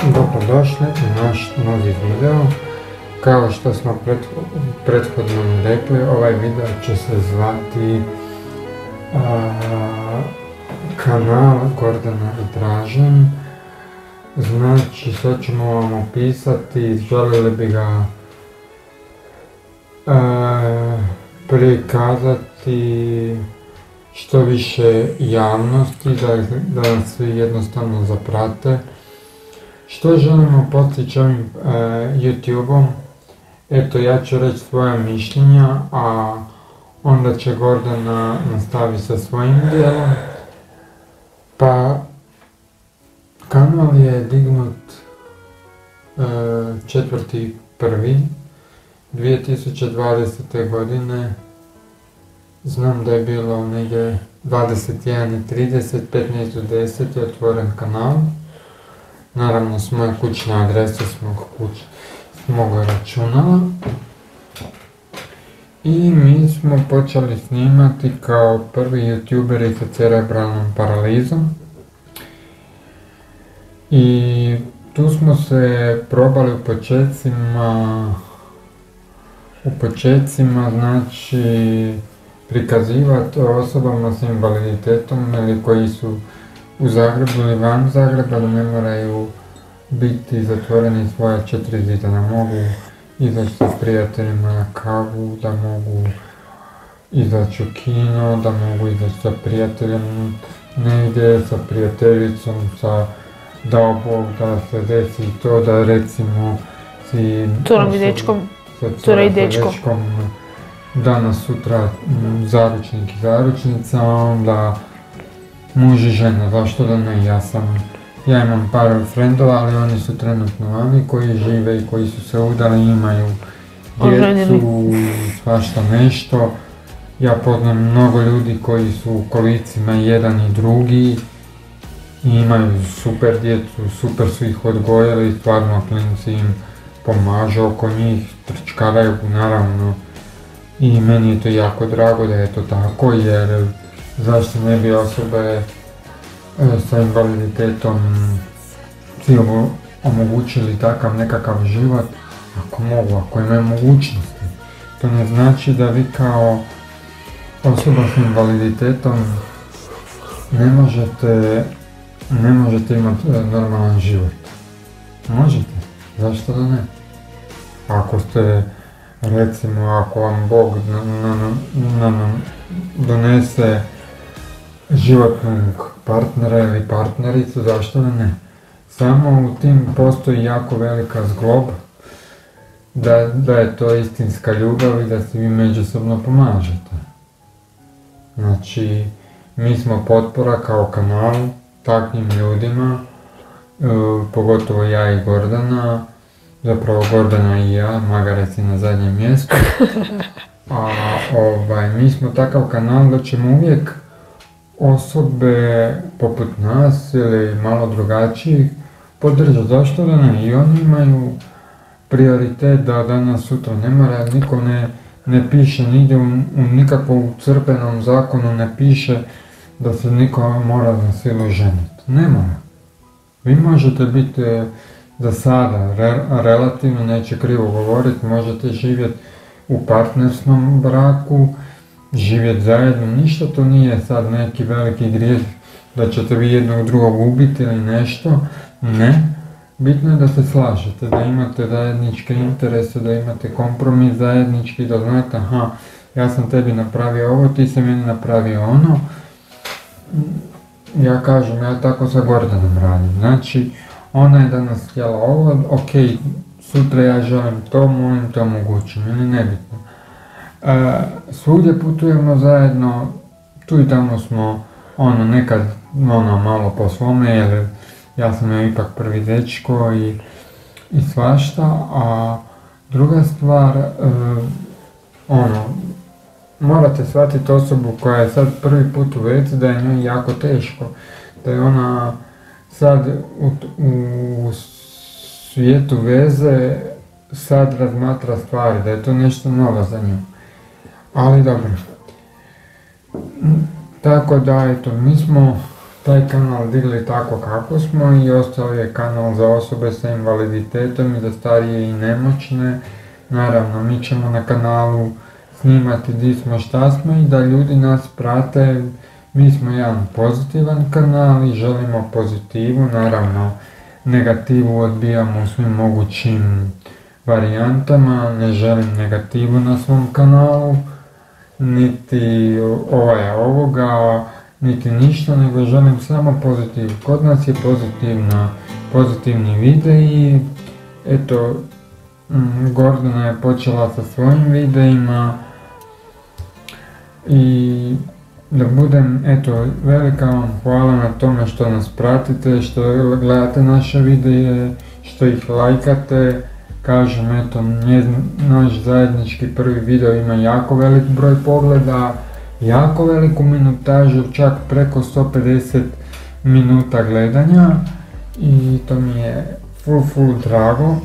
Dobrodošli u naš novi video. Kao što smo prethodno rekli, ovaj video će se zvati kanal Gordana i Dražen. Znači, sad ćemo vam opisati, želili bi ga prikazati što više javnosti, da nas svi jednostavno zaprate. Što želimo postići ovim YouTube-om? Eto, ja ću reći svoja mišljenja, a onda će Gordana nastaviti sa svojim dijelom. Pa, kanal je dignut 4.1.2020. godine. Znam da je bilo negdje 21.30, 15.10 je otvoren kanal. Naravno s moje kućne adrese, s mog računala. I mi smo počeli snimati kao prvi youtuberi sa cerebralnom paralizom. I tu smo se probali u početcima, znači prikazivati osobama s invaliditetom ili koji su u Zagrebu ili van Zagreba, da ne moraju biti zatvoreni svoja 4 zida, da mogu izaći sa prijateljima na kavu, da mogu izaći u kino, da mogu izaći sa prijateljem negdje, sa prijateljicom, dao Bog da se desi to da recimo si curom i dečkom, cura i dečko, danas sutra zaručnik i zaručnica, onda muž i žena, zašto da ne, ja imam par frendova, ali oni su trenutno vani koji žive i koji su se udali, imaju djecu, svašta nešto. Ja poznam mnogo ljudi koji su u kolicima jedan i drugi i imaju super djecu, super su ih odgojili, stvarno klinci im pomažu oko njih, trčkaraju naravno. I meni je to jako drago da je to tako, jer zašto ne bi osobe sa invaliditetom si omogućili takav nekakav život, ako mogu, ako imaju mogućnosti. To ne znači da vi kao osoba s invaliditetom ne možete imati normalan život. Možete, zašto da ne? Ako ste, recimo, ako vam Bog donese životnog partnera ili partnericu, zašto da ne? Samo u tim postoji jako velika zgloba, da je to istinska ljubav i da si vi međusobno pomažete. Znači, mi smo potpora kao kanal takvim ljudima, pogotovo ja i Gordana, zapravo Gordana i ja, Magarec je na zadnjem mjestu. Mi smo takav kanal da ćemo uvijek osobe poput nas ili malo drugačijih podržati, zašto da ne? I oni imaju prioritet da danas sutra ne mora, niko ne piše nigdje u nikakvom crkvenom zakonu ne piše da se niko mora na silu ženiti. Ne mora. Vi možete biti za sada relativno, neće krivo govoriti, možete živjeti u partnerskom braku, živjeti zajedno, ništa to nije sad neki veliki grijeh da ćete vi jednog drugog ubiti ili nešto, ne. Bitno je da se slažete, da imate zajedničke interese, da imate kompromis zajednički, da znate, aha, ja sam tebi napravio ovo, ti si meni napravio ono. Ja kažem, ja tako sa Gordanom radim, znači, ona je danas htjela ovo, ok, sutra ja želim to, molim to omogućim, ili nebitno. Svugdje putujemo zajedno, tu i tamo smo, nekad malo po svome, jer ja sam joj ipak prvi dečko i svašta, a druga stvar, morate shvatiti osobu koja je sad prvi put u vezi da je njoj jako teško, da je ona sad u svijetu veze sad razmatra stvari, da je to nešto novo za nju. Ali dobro. Tako da, eto, mi smo taj kanal digli tako kako smo i ostao je kanal za osobe sa invaliditetom i za starije i nemoćne. Naravno, mi ćemo na kanalu snimati di smo šta smo i da ljudi nas prate. Mi smo jedan pozitivan kanal i želimo pozitivu, naravno negativu odbijamo u svim mogućim varijantama, ne želim negativu na svom kanalu, niti ovoga, niti ništa, nego želim samo pozitivu. Kod nas je pozitivni videi, eto, Gordana je počela sa svojim videima i da budem, eto, velika vam hvala na tome što nas pratite, što gledate naše videe, što ih lajkate. Kažem, eto, naš zajednički prvi video ima jako velik broj pogleda, jako veliku minutažu, čak preko 150 minuta gledanja i to mi je full drago.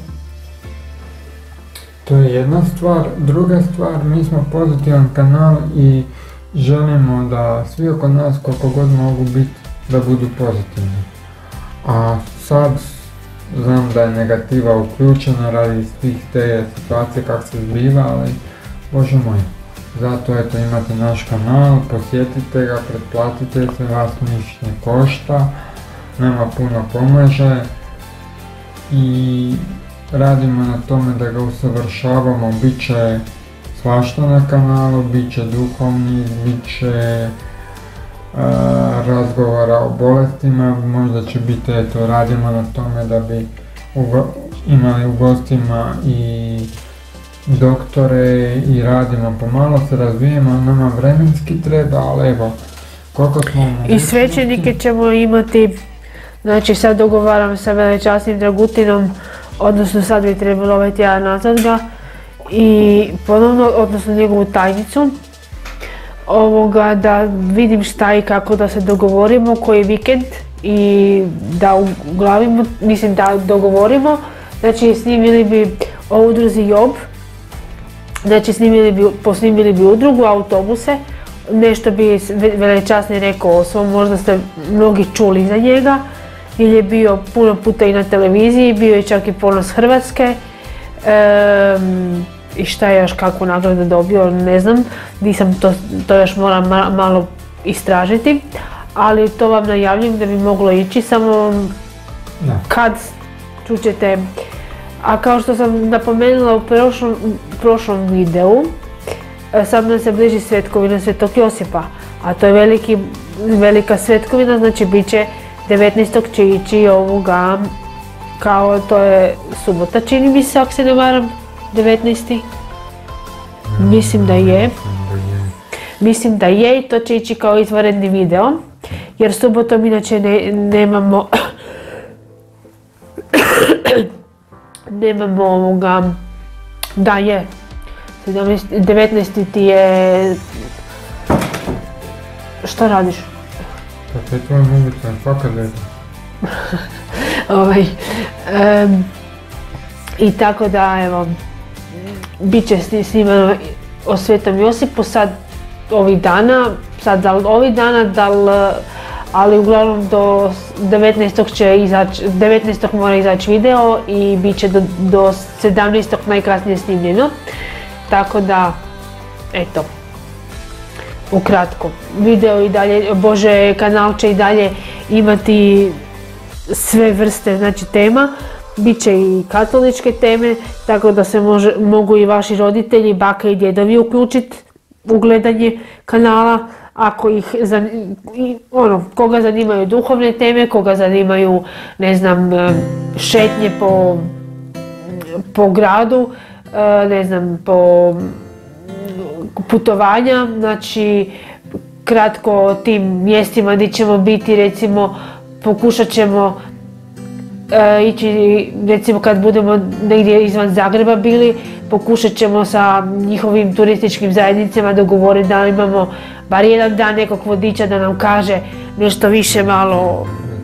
To je jedna stvar. Druga stvar, mi smo pozitivan kanal i želimo da svi oko nas koliko god mogu biti da budu pozitivni. A sad znam da je negativa uključena radi svih te situacije kako se zbiva, ali bože moj. Zato eto imate naš kanal, posjetite ga, pretplatite se, vas ništa ne košta, nama puno pomaže i radimo na tome da ga usavršavamo, bit će svašta na kanalu, bit će duhovni, bit će razgovora o bolestima, možda će biti, eto, radimo na tome da bi imali u gostima i doktore i radimo, pomalo se razvijemo, nama vremenski treba, ali evo, koliko smo... I svećenike ćemo imati, znači sad dogovaram sa velečasnim Dragutinom, odnosno sad bi trebalo ovaj tjedan nazad ga, i ponovno, odnosno njegovu tajnicu, da vidim šta i kako da se dogovorimo, koji vikend i da uglavimo, mislim da dogovorimo, znači snimili bi o udruzi Job, znači posnimili bi udrugu, autobuse, nešto bi velečasni rekao o svom, možda ste mnogi čuli za njega, jer je bio puno puta i na televiziji, bio je čak i ponos Hrvatske, i šta je još, kakvu nagradu dobio, ne znam, nisam to još moram malo istražiti, ali to vam najavljam da bi moglo ići, samo kad čućete. A kao što sam napomenula u prošlom videu, sad nam se bliži svetkovina Svetog Josipa, a to je velika svetkovina, znači bit će 19. će ići kao to je subota, čini mi se, ako se ne varam, 19. Mislim da je i to će ići kao izvanredni video, jer subotom inače nemamo da je 19. ti je, šta radiš? Pa je tvoj mobitel, fakat da je. I tako da, evo, bit će snimano o Svetom Josipu sad ovih dana, ali uglavnom do 19. će izaći, 19. mora izaći video i bit će do 17. najkasnije snimljeno, tako da, eto, ukratko, video i dalje, kanal će i dalje imati sve vrste, znači, tema. Biće i katoličke teme, tako da se mogu i vaši roditelji, baka i djedovi uključiti u gledanje kanala, ako koga zanimaju duhovne teme, koga zanimaju, ne znam, šetnje po gradu, ne znam, po putovanja, znači kratko o tim mjestima gdje ćemo biti, recimo pokušat ćemo ići, recimo kad budemo negdje izvan Zagreba bili, pokušat ćemo sa njihovim turističkim zajednicama dogovoriti da imamo bar jedan dan nekog vodiča da nam kaže nešto više malo,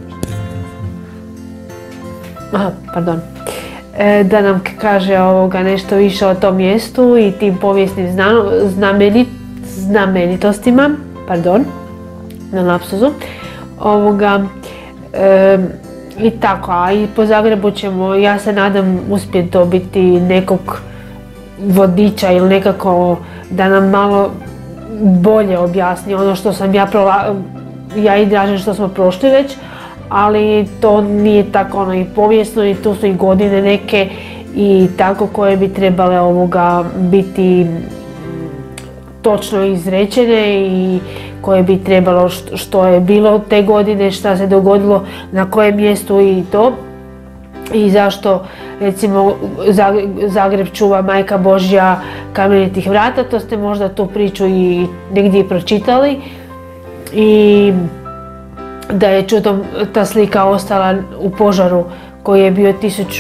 da nam kaže nešto više o tom mjestu i tim povijesnim znamenitostima, na lapsusu. I tako, a i po Zagrebu ćemo, ja se nadam, uspjeti dobiti nekog vodiča ili nekako da nam malo bolje objasni ono što sam ja i Dražen što smo prošli već, ali to nije tako i povijesno i tu su i godine neke i tako koje bi trebale biti točno izrečene i koje bi trebalo što je bilo te godine, šta se dogodilo, na kojem mjestu i to. I zašto recimo Zagreb čuva Majka Božja kamenitih vrata, to ste možda tu priču i negdje pročitali. I da je čudom ta slika ostala u požaru koji je bio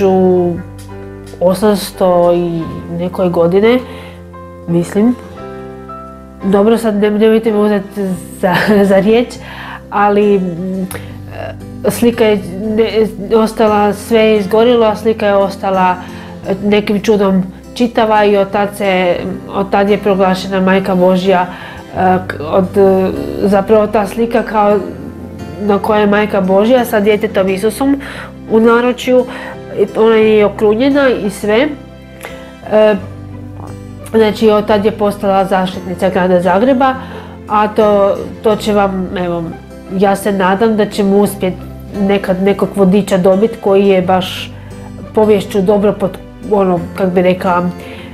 1800 i nekoj godine, mislim. Dobro, sad nemojte me uzeti za riječ, ali slika je ostala, sve je izgorilo, a slika je ostala nekim čudom čitava i od tad je proglašena Majka Božja, zapravo ta slika kao na kojoj je Majka Božja sa djetetom Isusom u naručju, ona je okrunjena i sve. Znači od tad je postala zaštitnica grada Zagreba, a to će vam, evo, ja se nadam da ćemo uspjeti nekad nekog vodiča dobiti koji je baš poviješću dobro kak bi rekla,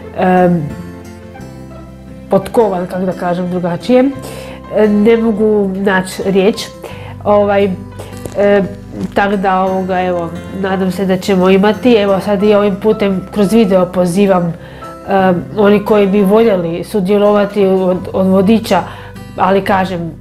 potkovan, kako da kažem drugačije. Ne mogu naći riječ. Tako da evo, nadam se da ćemo imati. Evo sad i ovim putem kroz video pozivam oni koji bi voljeli sudjelovati od vodiča, ali kažem,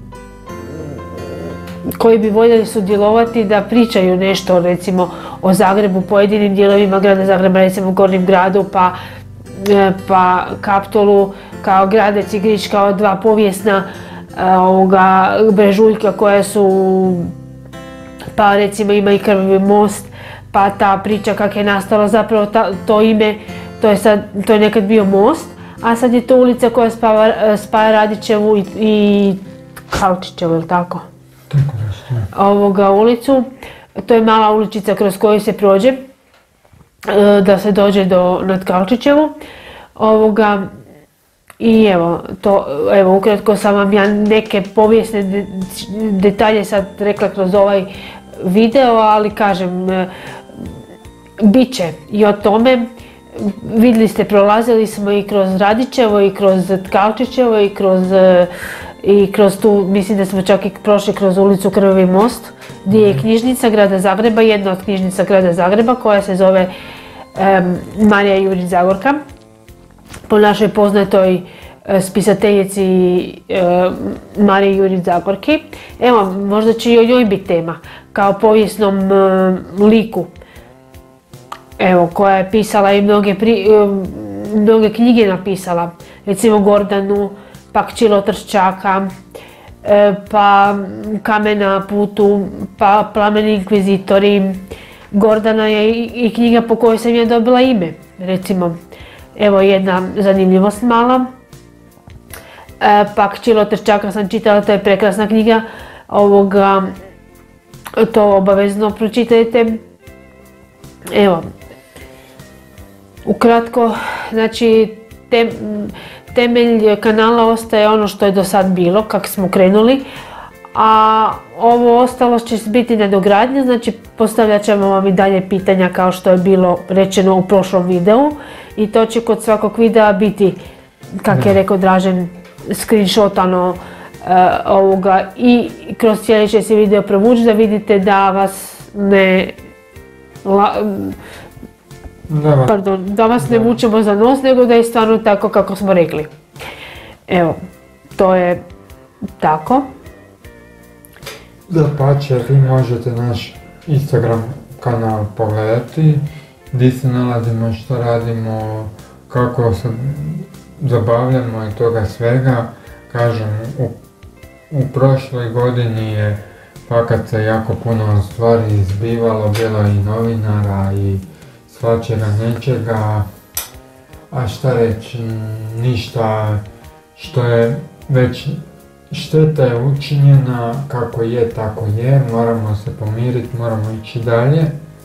koji bi voljeli sudjelovati da pričaju nešto recimo o Zagrebu, pojedinim dijelovima grada Zagreba, recimo Gornjem gradu, pa Kaptolu kao Gradec i Grič kao dva povijesna brežuljka koja su, pa recimo ima i Krvavi most, pa ta priča kak je nastalo zapravo to ime, to je nekad bio most, a sad je to ulica koja spaja Radićevu i Kalčićevu, ili tako? Tako ulicu. To je mala uličica kroz koju se prođe da se dođe nad Kalčićevu. I evo, ukratko sam vam ja neke povijesne detalje sad rekla kroz ovaj video, ali kažem, bit će i o tome. Vidjeli ste, prolazili smo i kroz Radićevo i kroz Kalčićevo i kroz tu, mislim da smo čak i prošli kroz ulicu Krvavi most, gdje je knjižnica grada Zagreba, jedna od knjižnica grada Zagreba koja se zove Marija Jurić Zagorka, po našoj poznatoj spisateljici Mariji Jurić Zagorki. Evo, možda će i o njoj biti tema, kao povijesnom liku. Evo, koja je pisala i mnoge knjige napisala, recimo Gordanu, pa Kćilo Trščaka, pa Kamen na putu, pa Plameni inkvizitori. Gordana je i knjiga po kojoj sam ja dobila ime, recimo. Evo jedna zanimljivost mala. Pa Kćilo Trščaka sam čitala, to je prekrasna knjiga. To obavezno pročitajte. Evo, ukratko, znači temelj kanala ostaje ono što je do sad bilo, kako smo krenuli, a ovo ostalo će biti nadogradnja, znači postavljat ćemo vam i dalje pitanja kao što je bilo rečeno u prošlom videu i to će kod svakog videa biti, kako je rekao Dražen, screenshotano i kroz cijeli će se video provući da vidite da vas ne vučemo za nos, nego da je stvarno tako kako smo rekli. Evo, to je tako. Dapače, vi možete naš Instagram kanal pogledati, gdje se nalazimo, što radimo, kako se zabavljamo i toga svega. Kažem, u prošloj godini je fakat se jako puno stvari izbivalo, bilo i novinara i svačega nečega, a šta reći, ništa što je već šteta je učinjena, kako je, tako je, moramo se pomiriti, moramo ići dalje.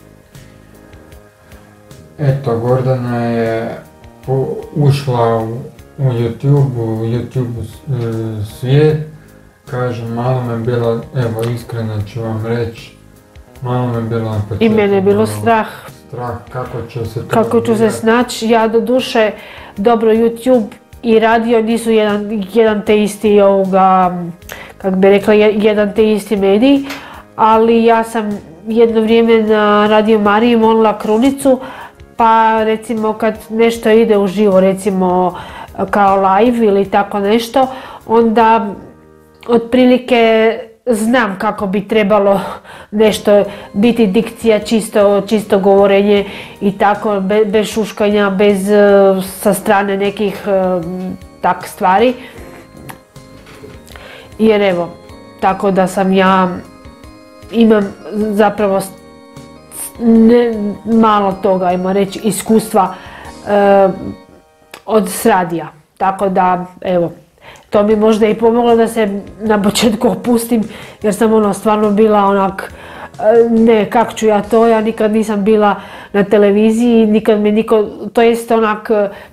Eto, Gordana je ušla u YouTube svijet, kažem, malo me bilo, evo iskreno ću vam reći, malo me bilo na početku. I mene je bilo strah. Kako ću se snaći, ja do duše, dobro, YouTube i radio nisu jedan te isti kako bi rekla, jedan te isti medij, ali ja sam jedno vrijeme na Radio Mariji molila krunicu, pa recimo kad nešto ide uživo, recimo kao live ili tako nešto, onda otprilike znam kako bi trebalo nešto biti, dikcija, čisto govorenje i tako, bez šuškanja, bez sa strane nekih tak stvari. Jer evo, tako da sam imam zapravo malo toga, ajmo reći, iskustva od radija. Tako da, evo, to mi možda i pomoglo da se na početku opustim, jer sam stvarno bila onak, ne, kak ću ja to, ja nikad nisam bila na televiziji, nikad me niko, to jest onak,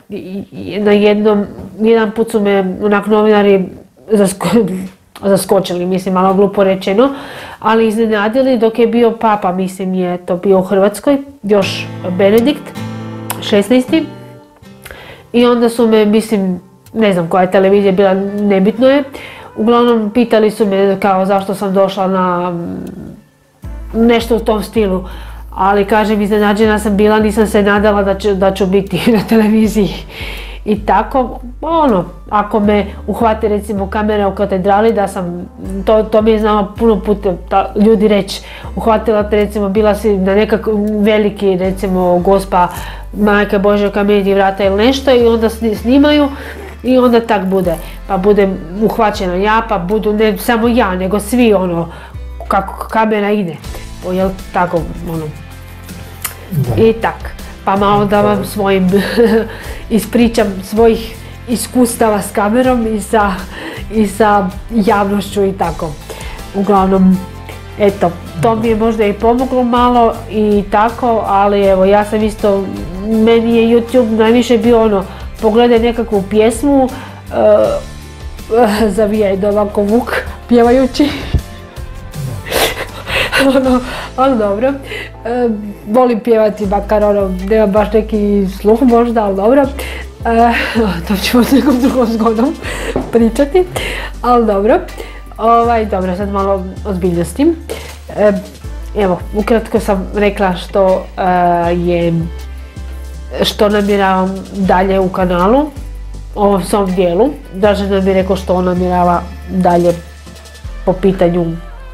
jedan put su me onak novinari zaskočili, mislim, malo glupo rečeno, ali iznenadili dok je bio papa, mislim, je to bio u Hrvatskoj, još Benedikt, 16. I onda su me, mislim, ne znam koja je televizija bila, nebitno je, uglavnom pitali su me kao zašto sam došla na nešto u tom stilu, ali kažem, iznenađena sam bila, nisam se nadala da ću biti na televiziji. I tako, ako me uhvate recimo kamera u katedrali, da sam, to mi je znalo puno puta ljudi reći, uhvatila te recimo, bila si na nekakvom veliki, recimo Gospa, Majka Božja, Kameniti vrata ili nešto i onda snimaju i onda tak bude, pa budem uhvaćena ja, pa budu ne samo ja, nego svi kako kamera ide, jel tako, i tak. Pa malo da vam svojim ispričam svojih iskustava s kamerom i sa javnošću i tako. Uglavnom, eto, to mi je možda i pomoglo malo i tako, ali evo, ja sam isto, meni je YouTube najviše bio pogledaj nekakvu pjesmu, zavijaj ovako Vuk, pjevajući. Ali dobro, volim pjevati, makar nema baš neki sluh možda, ali dobro, to ćemo s nekom drugom zgodom pričati, ali dobro, dobro, sad malo ozbiljnosti. Evo, ukratko sam rekla što namjeravam dalje u kanalu, ovom svom dijelu. Dražen nam je rekao što on namjerava dalje po pitanju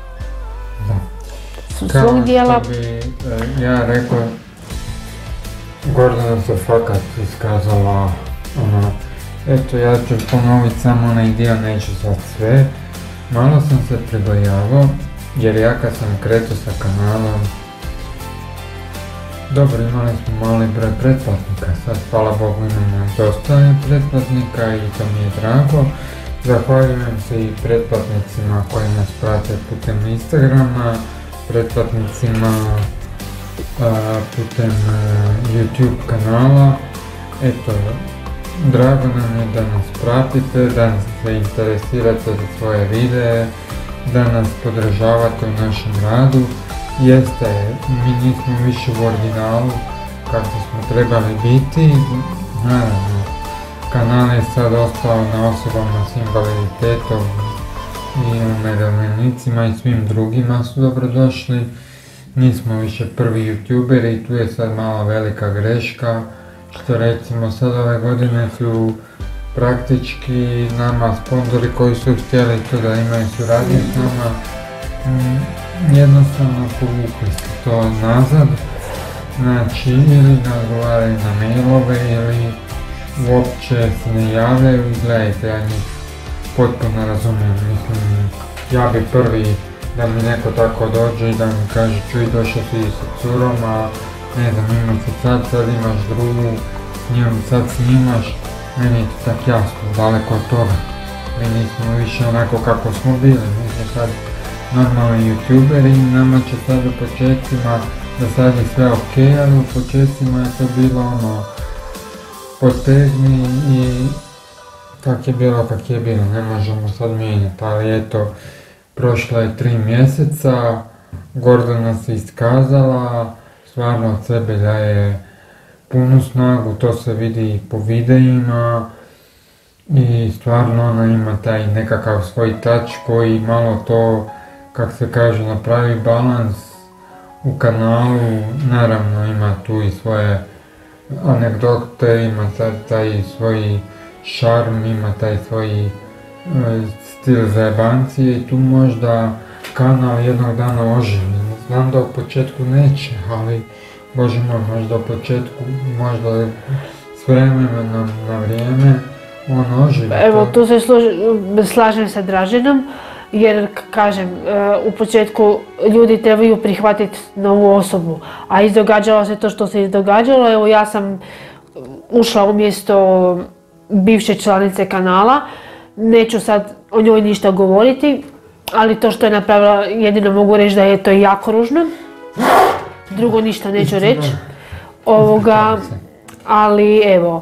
svog dijela. Kao što bi ja rekao, Gordana se fakat iskazala, eto, ja ću ponoviti samo onaj dio, neću sad sve. Malo sam se pribojavao, jer ja kad sam kretao sa kanalom, dobro, imali smo mali broj pretplatnika, sad hvala Bogu imamo dosta pretplatnika i to mi je drago. Zahvaljujem se i pretplatnicima koji nas prate putem Instagrama, pretplatnicima putem YouTube kanala. Eto, drago nam je da nas pratite, da nas se interesirate za svoje videe, da nas podržavate u našem radu. Jeste, mi nismo više u originalu kako smo trebali biti, naravno, kanal je sad ostao na osobama s invaliditetom i umirovljenicima i svim drugima su dobrodošli. Nismo više prvi youtuberi i tu je sad malo velika greška, što recimo sad ove godine su praktički nama sponzori koji su htjeli to da imaju suradnju s nama, jednostavno povukli ste to nazad, znači ili ne odgovaraju na mailove ili uopće se ne javljaju. Gledajte, ja njih potpuno razumijem, mislim, ja bi prvi da mi neko tako dođe i da mi kaže čuj, došao si sa curom, a ne znam, imaš sad imaš drugu, njom sad snimaš, meni je to tak jasno, daleko od toga. Mi nismo više onako kako smo bili, mi smo sad normalni youtuberi, nama će sad u početcima, da sad je sve ok, ali u početcima je to bilo ono, potegni i kak je bilo, ne možemo sad mijenjati, ali eto, prošlo je 3 mjeseca, Gordana se iskazala, stvarno od sebe daje punu snagu, to se vidi i po videima i stvarno ona ima taj nekakav svoj touch koji malo to, kak se kaže, napravi balans u kanalu, naravno ima tu i svoje anegdote, ima taj svoj šarm, ima taj svoj stil zajebancije i tu možda kanal jednog dana oživi. Znam da u početku neće, ali Bože moj, možda u početku, možda s vremenom na vrijeme on oživi. Evo, tu se slažem sa Draženom, jer kažem, u početku ljudi trebaju prihvatiti novu osobu, a izdogađalo se to što se izdogađalo. Evo, ja sam ušla umjesto bivše članice kanala, neću sad o njoj ništa govoriti, ali to što je napravila jedino mogu reći da je to jako ružno. Drugo ništa neću reći. Ali evo,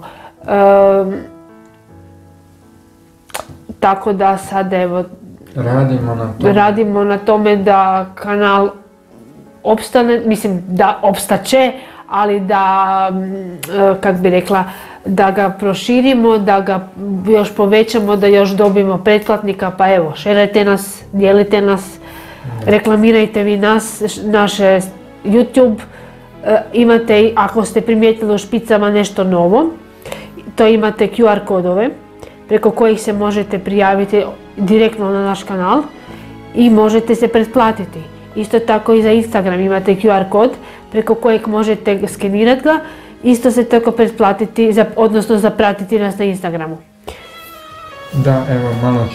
tako da sad evo radimo na tome da kanal opstane, mislim da opstaće, ali da, kak bi rekla, da ga proširimo, da ga još povećamo, da još dobijemo pretplatnika, pa evo, šerajte nas, dijelite nas, reklamirajte vi nas, naše YouTube, imate, ako ste primijetili u špicama nešto novo, to imate QR kodove preko kojih se možete prijaviti direktno na naš kanal i možete se pretplatiti. Isto tako i za Instagram imate QR kod preko kojeg možete skenirati ga, isto se tako pretplatiti, odnosno zapratiti nas na Instagramu. Da, evo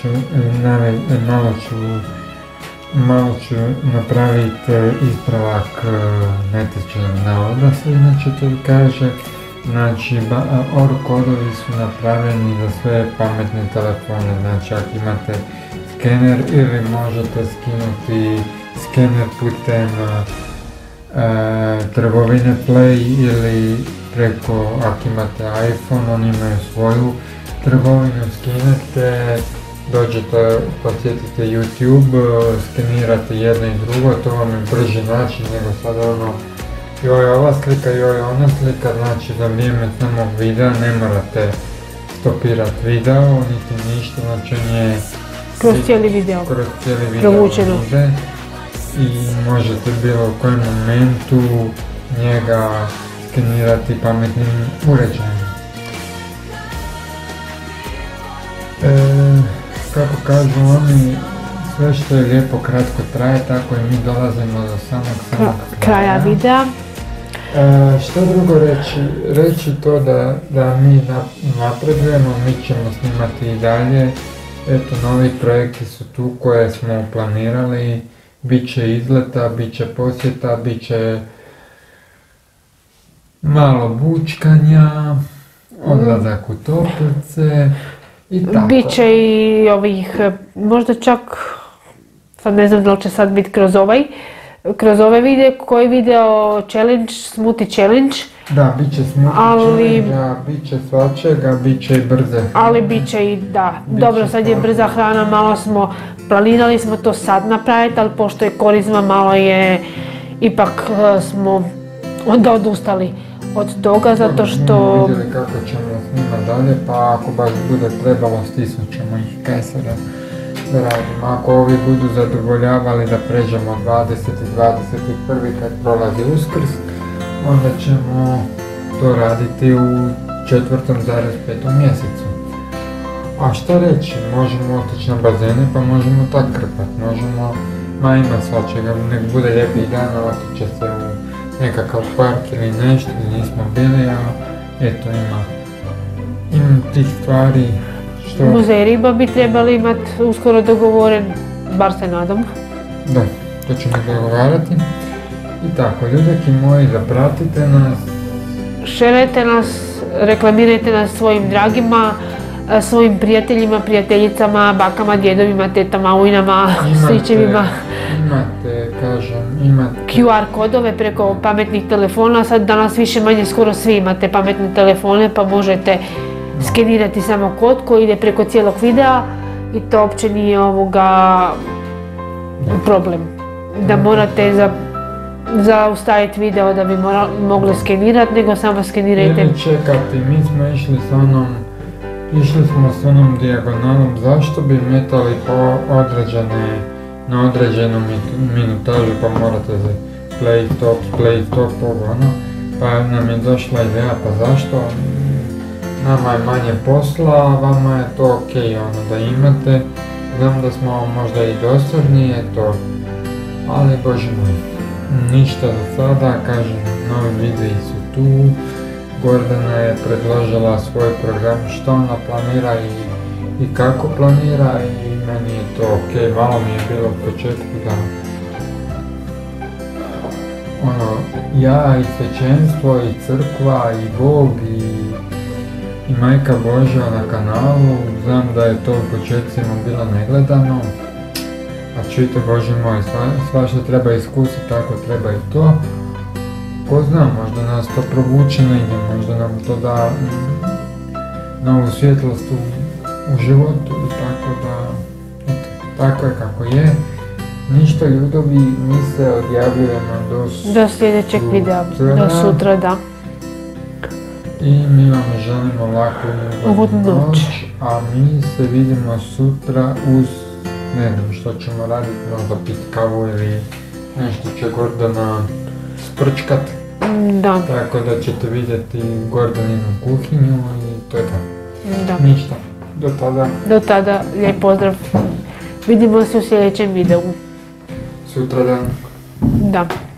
malo ću napraviti ispravak netočnog navoda, znači to kaže. Znači, OR kodovi su napravljeni za sve pametne telefone, znači ako imate skener ili možete skinuti skener putem trgovine Play ili preko, ako imate iPhone, oni imaju svoju trgovinu, skinete, dođete, posjetite YouTube, skenirate jedno i drugo, to vam je brži način nego sad ono joj ova slika, joj ona slika, znači za vrijeme samog videa ne morate stopirati video, niti ništa, znači on je kroz cijeli video provučeno i možete bilo u kojem momentu njega skenirati pametnim uređajem. Kako kažu oni, sve što je lijepo kratko traje, tako i mi dolazimo do samog kraja videa. Što drugo reći? Reći to da mi napredujemo, mi ćemo snimati i dalje. Eto, novi projekti su tu koje smo planirali, bit će izleta, bit će posjeta, bit će malo bučkanja, odlazak u toplice i tako. Biće i ovih, možda čak, sad ne znam da li će sad biti kroz ove videe, koji video challenge, smoothie challenge. Da, bit će smoothie challenge, bit će svačega, bit će i brze hrane. Ali bit će i, da, dobro sad je brza hrana, malo smo, planirali smo to sad napraviti, ali pošto je korizma malo je, ipak smo onda odustali od toga, zato što... Vidjeli kako ćemo snimati dalje, pa ako baš bude trebalo stisnut ćemo ih kaj sada da radimo. Ako ovi budu zadovoljavali da pređemo 20. i 21. kad prolazi Uskrs, onda ćemo to raditi u 4.5. mjesecu. A šta reći, možemo otići na bazene pa možemo tak krpati, možemo, ima svačega, nek bude lijepih dana, otiće se u nekakav park ili nešto, nismo bili, a eto imam tih stvari što... Muzej riba bi trebali imati uskoro dogovoren, bar se nadam. Da, to ćemo dogovarati. I tako, ljudeki moji, zapratite nas. Šerajte nas, reklamirajte nas svojim dragima, svojim prijateljima, prijateljicama, bakama, djedovima, tetama, ujnama, stričevima. Imate, kažem, imate QR kodove preko pametnih telefona, sad danas više manje skoro svi imate pametne telefone pa možete skenirati samo kod koji ide preko cijelog videa i to uopće nije problem. Da morate zaustaviti video da bi mogli skenirati, nego samo skenirajte. Ili čekati, mi smo išli smo s onom dijagonalom, zašto bi metali na određenu minutažu pa morate za play stop, pa nam je došla ideja, pa zašto? Nama je manje posla, a vama je to ok, da imate. Znam da smo možda i dosadni, ali bože moj, ništa za sada, kažem, novi videi su tu. Gordana je predložila svoj program što ona planira i kako planira i meni je to ok, malo mi je bilo u početku da ja i svećenstvo i crkva i Bog i Majka Božja na kanalu, znam da je to u početcima bilo negledano, a čujte Bože moj, svašta treba iskusiti, tako treba i to. Ko zna, možda nas to provuče negdje, možda nam to da novu svjetlost u životu i tako da, eto, tako je kako je. Ništa ljudovi, mi se odjavljujemo do sljedećeg videa, do sutra, da. I mi vam želimo laku i ugodnu noć, a mi se vidimo sutra uz, ne znam što ćemo raditi, možda pit kavu ili nešto će Gordana sprčkat. Da. Tako da ćete vidjeti Gordaninu kuhinju i to je to. Da. Ništa. Do tada. Do tada, lijep pozdrav. Vidimo se u sljedećem videu. Sutra dan. Da.